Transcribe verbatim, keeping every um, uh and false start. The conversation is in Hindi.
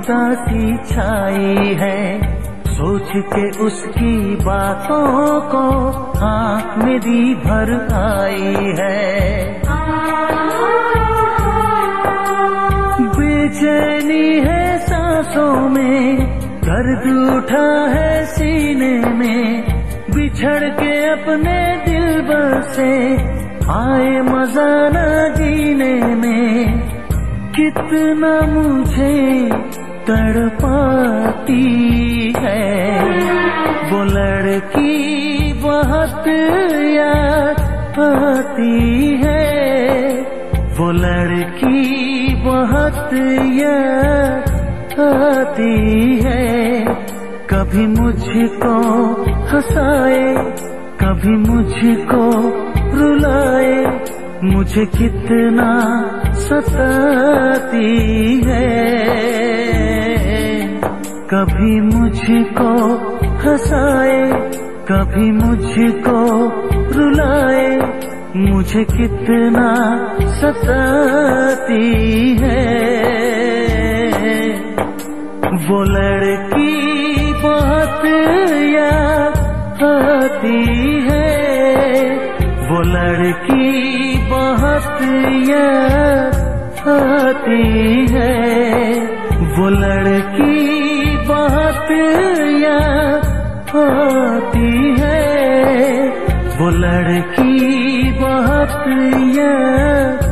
ममता की छाई है, सोच के उसकी बातों को आँख मेरी भर आई है। बेचैनी है सांसों में, दर्द उठा है सीने में, बिछड़ के अपने दिलबर से आए मजा न जीने में। कितना मुझे तड़पाती है वो लड़की, बहुत याद आती है वो लड़की, बहुत याद आती है। कभी मुझको हंसाए, कभी मुझको रुलाए, मुझे कितना सताती है। कभी मुझको हंसाए, कभी मुझको रुलाए, मुझे कितना सताती है वो लड़की, बहुत याद आती है वो लड़की, बहुत याद आती है वो लड़की, बहुत याद आती है वो लड़की, बहुत याद